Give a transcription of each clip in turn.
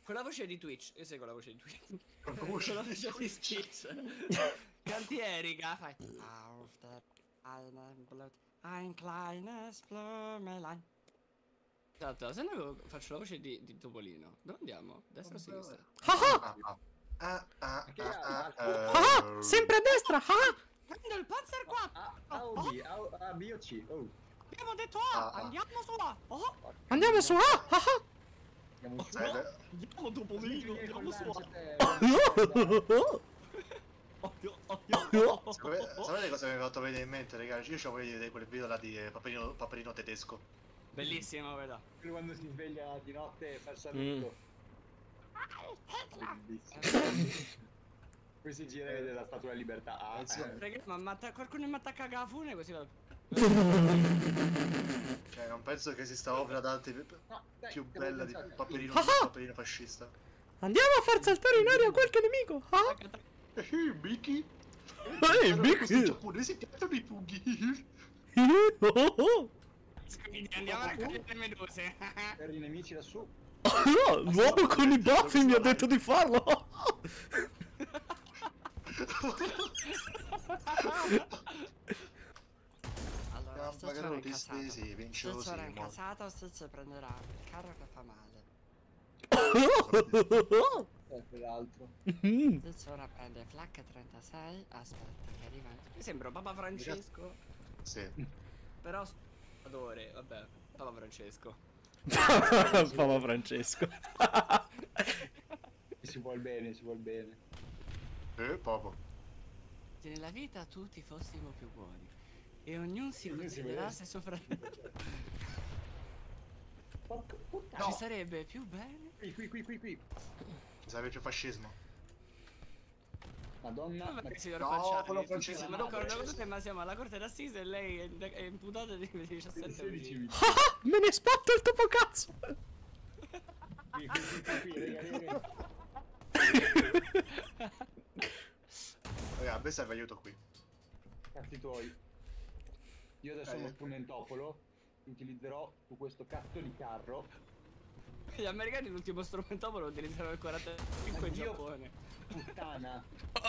Con la voce di Twitch. Io sei con la voce di Twitch. Con la Con voce la di voce di Twitch. Stitch. Canti Erika, fai. Ein kleines Blümelein. Esatto, se no faccio la voce di Topolino. Dove andiamo? Destra o sinistra? Sempre a destra. Prendo il Panzer 4! A o B? A, B o C? Oh. Abbiamo detto A! Andiamo su A! Oh! Andiamo su. Andiamo su. Andiamo Topolino! Andiamo su A! Sapete cosa mi è fatto venire in mente, ragazzi? Io ci voglio vedere quel video là di Paperino tedesco. Bellissimo, vedo. Quando si sveglia di notte e fa il saluto. Bellissimo. Poi si gira e vede la statua della libertà. Raga, ma qualcuno mi attacca la fune così vado. Cioè, non penso che esista opera d'arte più bella di Paperino fascista. Andiamo a far saltare in aria qualche nemico. Mickey? Mickey! Questi giapponesi piacciono i funghi. Quindi andiamo a raccogliere le meduse. Per i nemici lassù. L'uomo con i baffi mi ha detto di farlo. Allora, sto ora incazzato, Stitch prenderà il carro che fa male. Quell'altro. Stitch ora prende Flak 36. Aspetta, che arriva. Mi sembra Papa Francesco. Sì. Però adore, vabbè, Papa Francesco. Papa Francesco. Si vuol bene, si vuol bene. Proprio. Se nella vita tutti fossimo più buoni e ognuno si considerasse suo fratello, ci sarebbe più bene. Qui. Sarebbe più fascismo. Madonna. Ma perché signor No, Panciani? quello francese. Ma non cosa, ma siamo alla corte d'assise e lei è imputata di 17 16 anni. Me ne spatto il topo cazzo. Qui, raga. Raga, a me serve aiuto qui. Cazzi tuoi. Io adesso sono spunentopolo. Utilizzerò su questo cazzo di carro. Gli americani l'ultimo strumentopolo lo utilizzano nel 45 in Giappone. Puttana.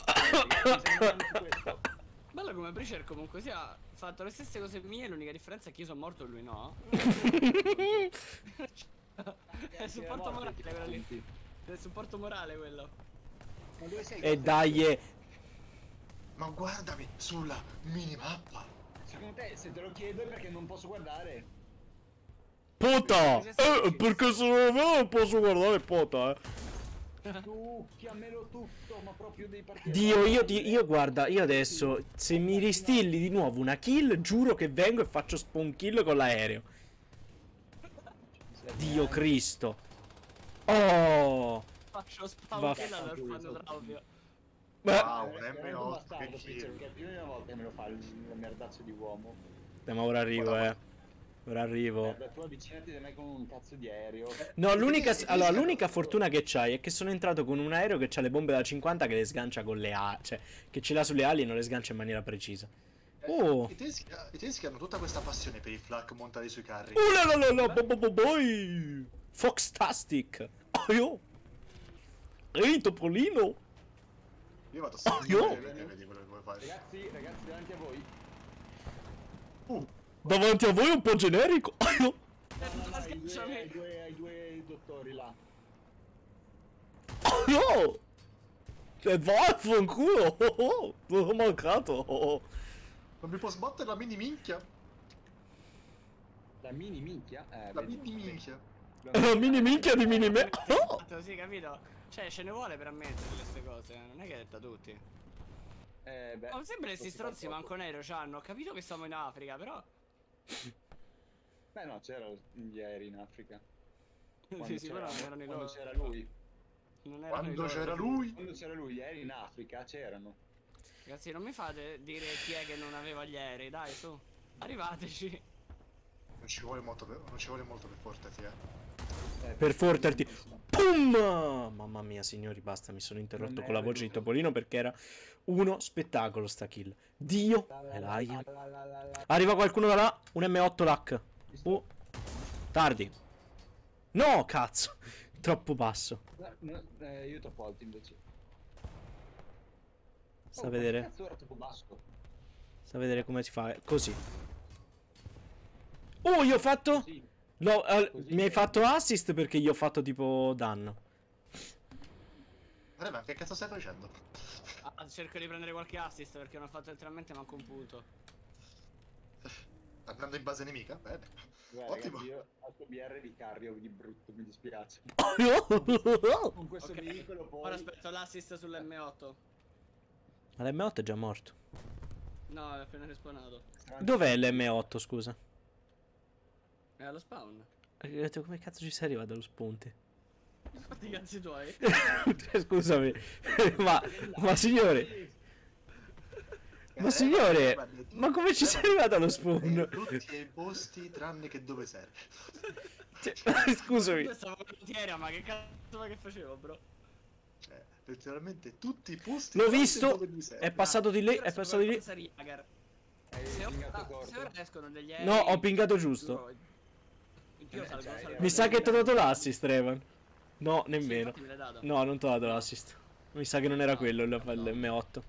Bello come Breacher comunque sia fatto le stesse cose mie, l'unica differenza è che io sono morto e lui no. È supporto morale quello lì. È supporto morale quello. Ma dove sei? E dai. Ma guardami sulla minimappa. Secondo te se te lo chiedo è perché non posso guardare. Puta! Perché se non posso guardare puta, Tu chiamelo tutto, ma proprio dei partiti. Dio, io guarda, io adesso se mi ristilli di nuovo una kill, giuro che vengo e faccio spawn kill con l'aereo. Dio Cristo. Oh! Faccio spawn kill all'orfano proprio. Wow, un M8 M8 che perché è la prima volta che me lo fa il merdazzo di uomo. Ma ora arrivo, Ora arrivo. Tu avvicinati da me con un cazzo di aereo. No, l'unica fortuna che c'hai è che sono entrato con un aereo che ha le bombe da 50 che le sgancia con le ali, cioè che ce l'ha sulle ali e non le sgancia in maniera precisa. Oh! I tedeschi hanno tutta questa passione per i flak montati sui carri. Boy! Foxtastic! Oh yo! Ehi, Topolino! Io vado a vedi quello che vuoi fare. Ragazzi, davanti a voi. Davanti a voi è un po' generico! Oh yo! Ai due dottori là. Oh yo! E vaffanculo! Oh, l'ho mancato! Oh. Non mi può sbattere la mini minchia? La mini minchia? La mini minchia. La mini minchia di mini me! Oh! Sì, capito? Cioè, ce ne vuole per ammettere queste cose, non è che è detta a tutti. Beh. Ma sempre questi stronzi manco nero c'hanno, ho capito che siamo in Africa, però... Beh no, c'erano gli aerei in Africa. Sì, però non erano i loro. Quando c'era lui. Non erano i Quando loro. c'era lui. Quando c'era lui, gli aerei in Africa c'erano. Ragazzi, non mi fate dire chi è che non aveva gli aerei, dai, su. Arrivateci. Non ci vuole molto per fortati, Per forterti. Pum! Mamma mia, signori, basta, mi sono interrotto con la voce di Topolino perché era uno spettacolo sta kill. Dio! Arriva qualcuno da là? Un M8 LAC. Tardi. No, cazzo! Troppo basso. Io troppo alto invece. Sta a vedere. Cazzo era troppo basso. Sta a vedere come si fa. Così. Oh, io ho fatto... Sì. No, Così. mi hai fatto assist perché io ho fatto tipo danno. Ma che cazzo stai facendo? Ah, cerco di prendere qualche assist perché non ho fatto letteralmente manco un punto. Andando in base nemica? Bene. Guarda, Ottimo. ragazzi, io ho sto BR di cardio di brutto, mi dispiace. Con questo Ok, veicolo poi... ora aspetto l'assist sull'M8. Ma l'M8 è già morto. No, è appena respawnato. Dov'è l'M8, scusa? È allo spawn. Come cazzo ci sei arrivato allo spunti? Fatti i cazzi tuoi. Scusami. Ma signore... Ma signore... Ma come ci sei arrivato allo spawn? Tutti i posti tranne che dove serve. Scusami. Io stavo con la ma che cazzo che facevo, bro? Cioè, letteralmente tutti i posti L'ho tranne visto. dove mi serve. È passato di lì. È passato di lì. Se ora escono degli No, ho pingato giusto. Io salgo. Mi sa che ti ho dato l'assist, Revan. No, Sì, nemmeno. infatti me l'hai dato. No, non ti ho dato l'assist. Mi sa che non era quello l'M8.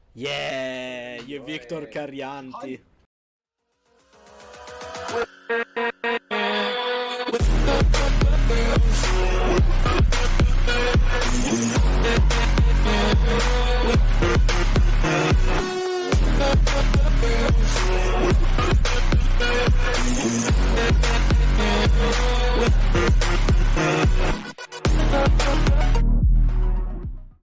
Yeah, io e Victor Carrianti.